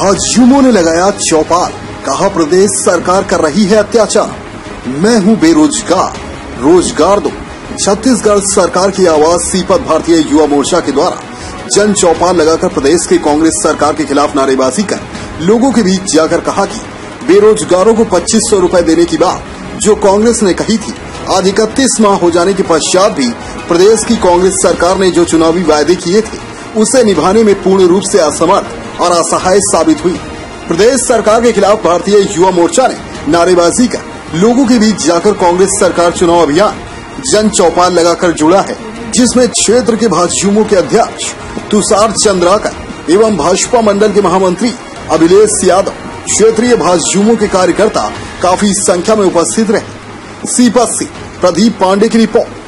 भाजयुमों ने लगाया चौपाल, कहा प्रदेश सरकार कर रही है अत्याचार। मैं हूं बेरोजगार, रोजगार दो। छत्तीसगढ़ सरकार की आवाज सीपत भारतीय युवा मोर्चा के द्वारा जन चौपाल लगाकर प्रदेश के कांग्रेस सरकार के खिलाफ नारेबाजी कर लोगों के बीच जाकर कहा कि बेरोजगारों को 2500 रुपए देने की बात जो कांग्रेस ने कही थी, आज 31 माह हो जाने के पश्चात भी प्रदेश की कांग्रेस सरकार ने जो चुनावी वायदे किए थे उसे निभाने में पूर्ण रूप से असमर्थ और असहाय साबित हुई। प्रदेश सरकार के खिलाफ भारतीय युवा मोर्चा ने नारेबाजी कर लोगों के बीच जाकर कांग्रेस सरकार चुनाव अभियान जन चौपाल लगाकर जुड़ा है, जिसमें क्षेत्र के भाजयुमो के अध्यक्ष तुषार चंद्राकर एवं भाजपा मंडल के महामंत्री अभिलेष यादव, क्षेत्रीय भाजयुमो के कार्यकर्ता काफी संख्या में उपस्थित रहे। सीपत से प्रदीप पांडे की रिपोर्ट।